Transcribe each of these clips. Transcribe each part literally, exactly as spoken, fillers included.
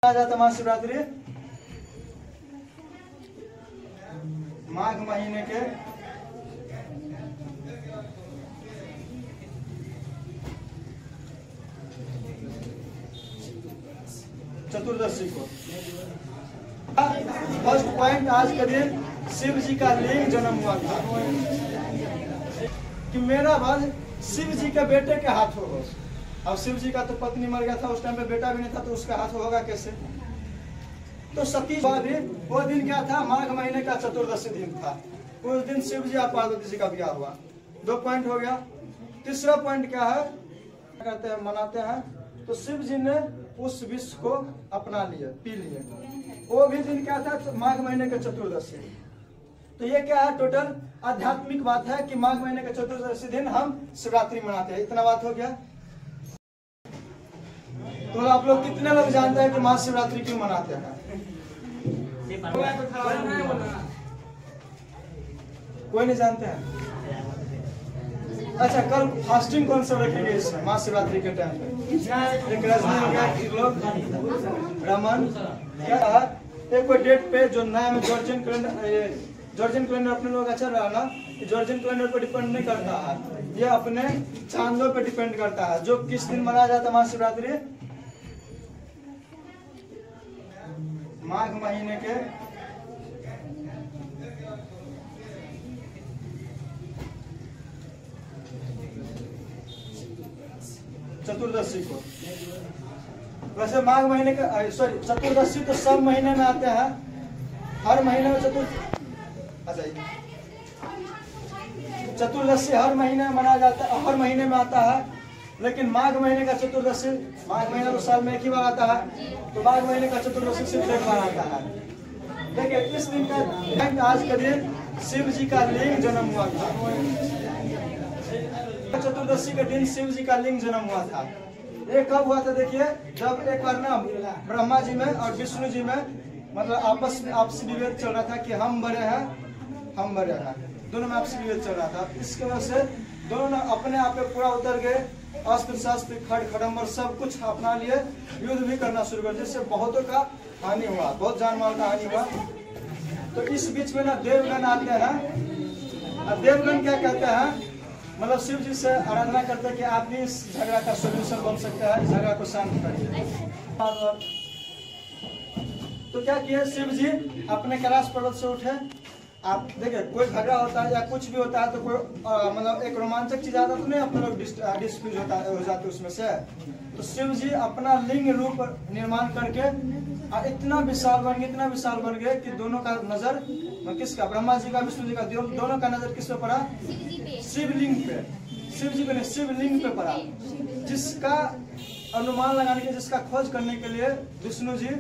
आ जाता महाशिवरात्रि माघ महीने के चतुर्दशी को। फर्स्ट पॉइंट, आज के दिन शिव जी का लिंग जन्म हुआ था कि मेरा वध शिव जी के बेटे के हाथों हो। अब शिव जी का तो पत्नी मर गया था, उस टाइम पे बेटा भी नहीं था, तो उसका हाथ होगा कैसे? तो सती भी वो दिन क्या था? माघ महीने का चतुर्दशी दिन था। उस दिन शिव जी और पार्वती जी का ब्याह हुआ। दो पॉइंट हो गया। तीसरा पॉइंट क्या है? कहते हैं मनाते हैं तो शिव जी ने उस विष को अपना लिए, पी लिए। वो भी दिन क्या था? तो माघ महीने का चतुर्दशी। तो ये क्या है? टोटल आध्यात्मिक बात है कि माघ महीने का चतुर्दशी दिन हम शिवरात्रि मनाते हैं। इतना बात हो गया। तो आप लोग कितने लोग जानते हैं कि महाशिवरात्रि क्यों मनाते हैं? कोई नहीं जानते हैं? अच्छा, कल फास्टिंग कौन सा रखेंगे इसमें महाशिवरात्रि के टाइम पे? एक रजनी हो गया, एक लोग ब्राह्मण क्या है? एक कोई डेट पे जो नया में जॉर्जियन कैलेंडर, जॉर्जियन कैलेंडर अपने लोग अच्छा रहा ना, जॉर्जियन कैलेंडर पर डिपेंड नहीं करता है, ये अपने चांदों पे डिपेंड करता है। जो किस दिन मनाया जाता है महाशिवरात्रि? माघ महीने के चतुर्दशी को। वैसे माघ महीने का सॉरी चतुर्दशी तो सब महीने में आते हैं, हर महीने में चतुर्थ अच्छा चतुर्दशी हर महीने में मनाया जाता है, हर महीने में आता है। लेकिन माघ महीने का चतुर्दशी, माघ महीना तो साल में एक ही बार आता है, तो माघ महीने का चतुर्दशी सिर्फ एक बार आता है। देखिए इस दिन का आज के दिन शिव जी का लिंग जन्म हुआ था। चतुर्दशी के दिन शिव जी का लिंग जन्म हुआ था। ये कब हुआ था? देखिए, जब एक बार ना ब्रह्मा जी में और विष्णु जी में मतलब आपस में आपसी विभेद चल रहा था कि हम बड़े हैं, हम बड़े हैं, दोनों में आपसी विभेद चल रहा था। इसके वजह से दोनों अपने आप पे पूरा उतर गए, अस्त्र शस्त्र खड़ खड़म्बर सब कुछ अपना लिए, युद्ध भी करना शुरू कर, जिससे बहुतों का हानि हुआ, बहुत जान माल का हानि हुआ। तो इस बीच में ना देवगण आते हैं, और देवगण क्या कहते हैं? मतलब शिव जी से आराधना करते हैं कि आप भी इस झगड़ा का सोल्यूशन बन सकता है, झगड़ा को शांत करिए। तो क्या किए शिव जी? अपने कैलाश पर्वत से उठे। आप देखिए, कोई झगड़ा होता है या कुछ भी होता है तो कोई मतलब एक रोमांचक चीज आता तो नहीं अपने लोग डिस्प्यूट होता हो जाते उसमें से। तो शिव जी अपना लिंग रूप निर्माण करके और इतना विशाल बन गए, इतना विशाल बन गए कि दोनों का नजर किसका? ब्रह्मा जी का, विष्णु जी का, दोनों का नजर किस पे पड़ा? शिवलिंग पे। शिव जी पे नहीं, शिवलिंग पे पड़ा, जिसका अनुमान लगाने के, जिसका खोज करने के लिए विष्णु जी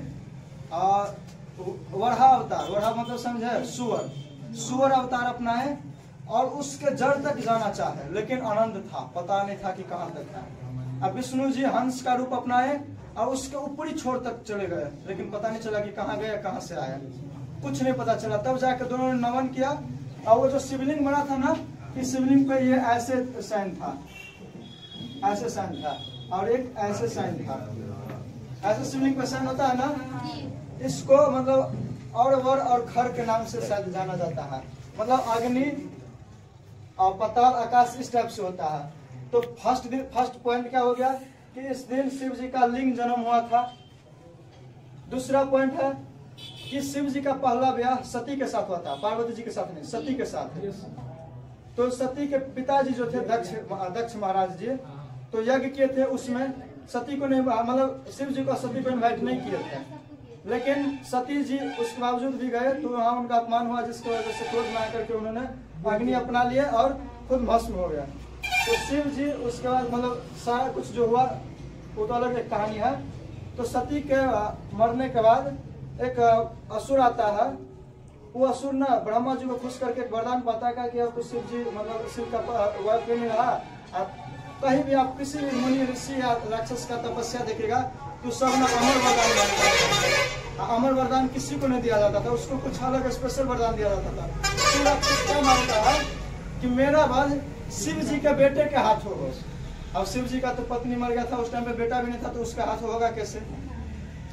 वराह अवतार, वराह मतलब समझे सुअर, सुअर अवतार अपनाए और उसके जड़ तक जाना चाहे, लेकिन आनंद था, पता नहीं था कि कहां तक है। अब विष्णु जी हंस का रूप अपनाए और उसके ऊपरी छोर तक चले गए, लेकिन पता नहीं चला कि कहां गए, कहां से आए, कुछ नहीं पता चला। तब जाकर दोनों ने नमन किया और वो जो शिवलिंग बना था ना, इस शिवलिंग पे ये ऐसे साइन था, ऐसे साइन था, और एक ऐसे साइन था। ऐसे शिवलिंग पे साइन होता है ना, इसको मतलब और वर और खर के नाम से शायद जाना जाता है, मतलब अग्नि और पताल आकाश इस टाइप से होता है। तो फर्स्ट दिन फर्स्ट पॉइंट क्या हो गया कि इस दिन शिव जी का लिंग जन्म हुआ था। दूसरा पॉइंट है कि शिव जी का पहला ब्याह सती के साथ हुआ था, पार्वती जी के साथ नहीं, सती के साथ। तो सती के पिताजी जो थे दक्ष दक्ष महाराज जी, तो यज्ञ किए थे, उसमें सती को नहीं, मतलब शिव जी को सती को इन्वाइट नहीं किए थे, लेकिन सती जी उसके बावजूद भी गए, तो वहाँ उनका अपमान हुआ, जिसकी वजह से क्रोध में आकर के उन्होंने अग्नि अपना लिए और खुद भस्म हो गया। तो शिव जी उसके बाद मतलब सारा कुछ जो हुआ वो तो अलग एक कहानी है। तो सती के मरने के बाद एक असुर आता है, वो असुर ना ब्रह्मा जी को खुश करके एक वरदान पाता है कि अब तो शिव जी मतलब शिव का वर्ग नहीं रहा, आप कहीं भी आप किसी भी मुनि ऋषि या राक्षस का तपस्या देखेगा तो सब ना अमर वरदान मानता है। अमर वरदान किसी को नहीं दिया जाता था, उसको कुछ अलग स्पेशल वरदान दिया जाता था। तो राक्षस क्या मानता है कि मेरा वध शिव जी के बेटे के हाथों हो। अब शिव जी का तो पत्नी मर गया था, उस टाइम पे बेटा भी नहीं था, तो उसका हाथ होगा कैसे?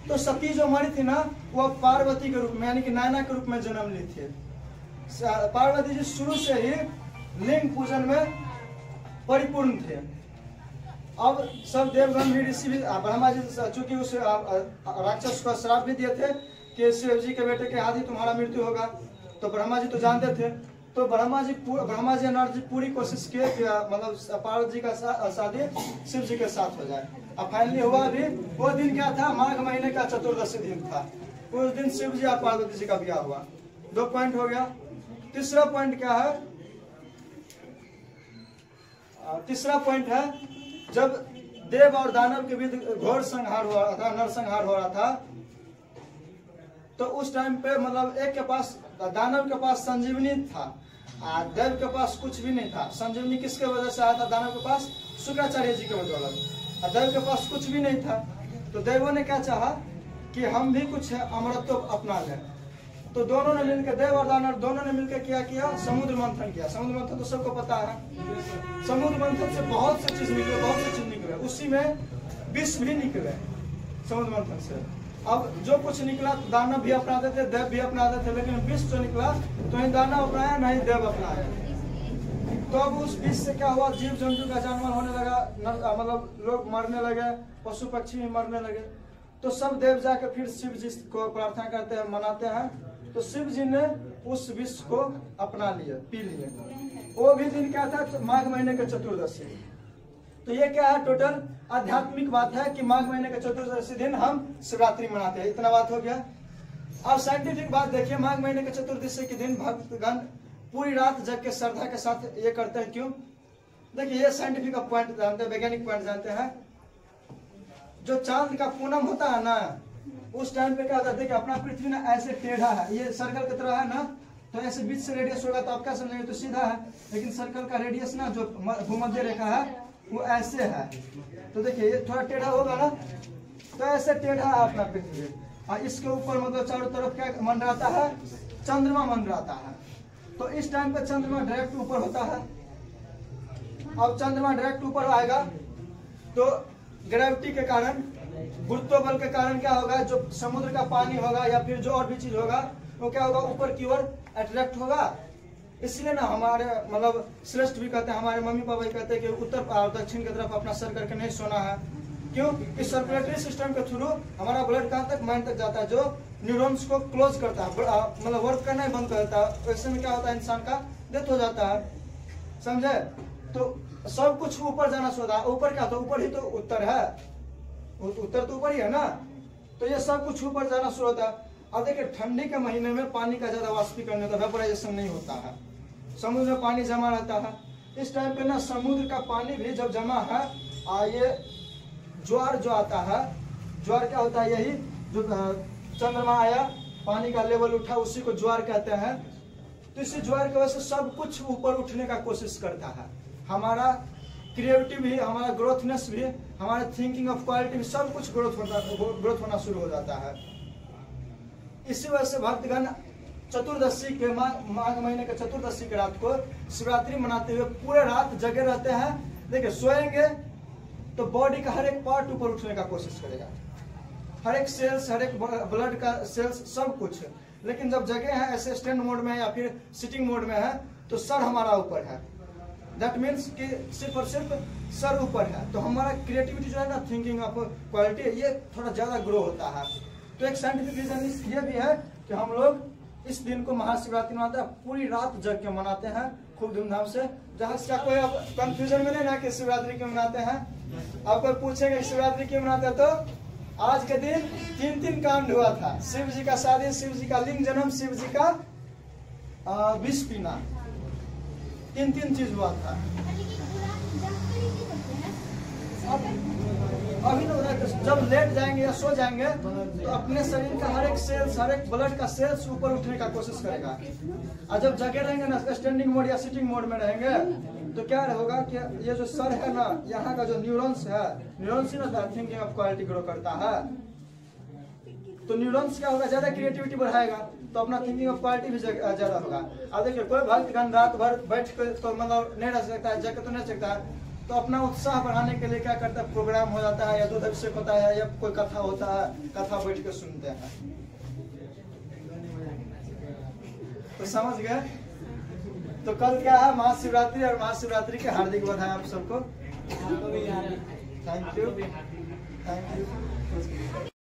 तो सती जो मरी थी ना, वो पार्वती के रूप में यानी कि नैना के रूप में जन्म ली थी। पार्वती जी शुरू से ही लिंग पूजन में परिपूर्ण थे। अब सब देवगण भी ऋषि भी, ब्रह्मा जी चूंकि उस राक्षस को श्राप भी दिए थे कि शिव जी के बेटे के हाथ ही तुम्हारा मृत्यु होगा, तो ब्रह्मा जी तो जानते थे। तो ब्रह्मा जी ब्रह्मा जी नारद जी पूरी कोशिश किए कि मतलब पार्वती जी का शादी शिव जी के साथ हो जाए। अब फाइनली हुआ भी। वो दिन क्या था? माघ महीने का चतुर्दशी दिन था। उस दिन शिव जी और पार्वती जी का ब्याह हुआ। दो पॉइंट हो गया। तीसरा पॉइंट क्या है? तीसरा पॉइंट है, जब देव और दानव के बीच घोर संहार हो रहा था, नरसंहार हो रहा था, तो उस टाइम पे मतलब एक के पास, दानव के पास संजीवनी था, देव के पास कुछ भी नहीं था। संजीवनी किसके वजह से आया था? दानव के पास शुक्राचार्य जी के बदौलत। और देव के पास कुछ भी नहीं था। तो देवों ने क्या चाहा कि हम भी कुछ अमरत्व अपना लें। तो दोनों ने मिलकर, देव और दानव दोनों ने मिलकर क्या किया? समुद्र मंथन किया। समुद्र मंथन तो सबको पता है। समुद्र मंथन से बहुत सी चीज निकले, बहुत सी चीज निकले, उसी में विष भी निकले समुद्र मंथन से। अब जो कुछ निकला तो दानव भी अपनाते थे, देव भी अपनाते थे, लेकिन विष जो निकला तो नहीं दानव अपनाया नहीं देव अपनाया। तो अब उस विष से क्या हुआ? जीव जंतु का जानवर होने लगा, मतलब लोग मरने लगे, पशु पक्षी भी मरने लगे। तो सब देव जाकर फिर शिव जी को प्रार्थना करते हैं, मनाते हैं। तो शिव जी ने उस विष को अपना लिया, पी लिए। वो भी दिन क्या था? माघ महीने के चतुर्दशी। तो ये क्या है? टोटल आध्यात्मिक बात है कि माघ महीने के चतुर्दशी दिन हम शिवरात्रि मनाते हैं। इतना बात हो गया। अब साइंटिफिक बात देखिए, माघ महीने के चतुर्दशी के दिन भक्तगण पूरी रात जग के श्रद्धा के साथ ये करते हैं। क्यों? देखिए, ये साइंटिफिक पॉइंट जानते हैं, वैज्ञानिक पॉइंट जानते हैं। जो चांद का पूनम होता है ना, उस टाइम पे क्या होता है? देखिए, अपना पृथ्वी ना ऐसे टेढ़ा है, ये सर्कल की तरह है ना, तो ऐसे बीच से रेडियस होगा तो आप क्या समझेंगे? तो सीधा है। लेकिन सर्कल का रेडियस ना, जो भूमध्य रेखा है, वो ऐसे है। तो देखिए, ये थोड़ा टेढ़ा होगा ना, तो ऐसे टेढ़ा है अपना पृथ्वी। और इसके ऊपर मतलब चारों तरफ क्या मंडराता है? चंद्रमा मंडराता है। तो इस टाइम पे चंद्रमा डायरेक्ट ऊपर होता है। अब चंद्रमा डायरेक्ट ऊपर आएगा तो ग्रेविटी के कारण, गुरुत्व बल के कारण क्या होगा? जो समुद्र का पानी होगा या फिर जो और भी चीज होगा, वो क्या होगा? ऊपर की ओर अट्रैक्ट होगा। इसलिए ना हमारे मतलब श्रेष्ठ भी कहते हैं, हमारे मम्मी पापा भी कहते हैं कि उत्तर और दक्षिण की तरफ अपना सर करके नहीं सोना है। क्यों? इस सर्कुलेटरी सिस्टम के थ्रू हमारा ब्लड कहाँ तक? माइंड तक जाता है, जो न्यूरॉन्स को क्लोज करता है, मतलब वर्क करना ही बंद करता है। ऐसे में क्या होता है? इंसान का डेथ हो जाता है। समझे? तो सब कुछ ऊपर जाना सोचा। ऊपर क्या था? ऊपर ही तो उत्तर है, उत्तर तो ऊपर ही है ना। तो ये सब कुछ ऊपर जाना शुरू होता है। अब देखिए, ठंडी के महीने में पानी का ज्यादा वाष्पीकरण होता है, वेपोराइजेशन नहीं होता है, समुद्र में पानी जमा रहता है। इस टाइम पे ना समुद्र का पानी भी जब जमा है, आ ये ज्वार जो आता है, ज्वार क्या होता है? यही जो चंद्रमा आया, पानी का लेवल उठा, उसी को ज्वार कहते हैं। तो इसी ज्वार की वजह से सब कुछ ऊपर उठने का कोशिश करता है। हमारा क्रिएटिविटी भी, हमारा ग्रोथनेस भी, हमारे थिंकिंग ऑफ क्वालिटी भी, सब कुछ ग्रोथ होता ग्रोथ होना शुरू हो जाता है। इसी वजह से भक्तगण चतुर्दशी के माघ महीने के चतुर्दशी के रात को शिवरात्रि मनाते हुए पूरे रात जगे रहते हैं। देखिए, सोएंगे तो बॉडी का हर एक पार्ट ऊपर उठने का कोशिश करेगा, हर एक सेल्स, हर एक ब्लड का सेल्स, सब कुछ। लेकिन जब जगे हैं ऐसे स्टैंड मोड में या फिर सिटिंग मोड में है, तो सर हमारा ऊपर है। दैट मीन्स कि सिर्फ और सिर्फ सर ऊपर है। तो हमारा क्रिएटिविटी जो है ना, थिंकिंग ऑफ क्वालिटी, ये थोड़ा ज्यादा ग्रो होता है। तो एक साइंटिफिक रीजन ये भी है कि हम लोग इस दिन को महाशिवरात्रि मनाते हैं, पूरी रात जग के मनाते हैं खूब धूमधाम से। जहाँ से कोई अब कंफ्यूजन में नहीं ना कि शिवरात्रि क्यों मनाते हैं। आप कोई पूछेंगे शिवरात्रि क्यों मनाते हैं, तो आज के दिन तीन तीन कांड हुआ था। शिव जी का शादी, शिव जी का लिंग जन्म, शिव जी का विष पीना, तीन तीन चीज हुआ था। अभी तो जब लेट जाएंगे या सो जाएंगे तो अपने शरीर का हर एक सेल्स, हर एक ब्लड का सेल्स ऊपर उठने का कोशिश करेगा। और जब जगे रहेंगे ना, स्टैंडिंग मोड या सिटिंग मोड में रहेंगे, तो क्या होगा कि ये जो सर है ना, यहाँ का जो न्यूरॉन्स है, न्यूरॉन्स ही ना थिंकिंग ऑफ क्वालिटी ग्रो करता है। तो न्यूरॉन्स क्या होगा? ज्यादा क्रिएटिविटी बढ़ाएगा, तो अपना थिंकिंग ऑफ क्वालिटी भी ज्यादा होगा। अब देखिए, कोई भक्तगण रात भर बैठ कर तो मतलब नहीं रह सकता है, जग तो नहीं सकता है। तो अपना उत्साह बढ़ाने के लिए क्या करता है, प्रोग्राम हो जाता है या दूध अभिषेक होता है या कोई कथा होता है, कथा बैठ के सुनते हैं। तो समझ गए। तो कल क्या है, महाशिवरात्रि, और महाशिवरात्रि के हार्दिक बधाई आप सबको। Thank you, thank you.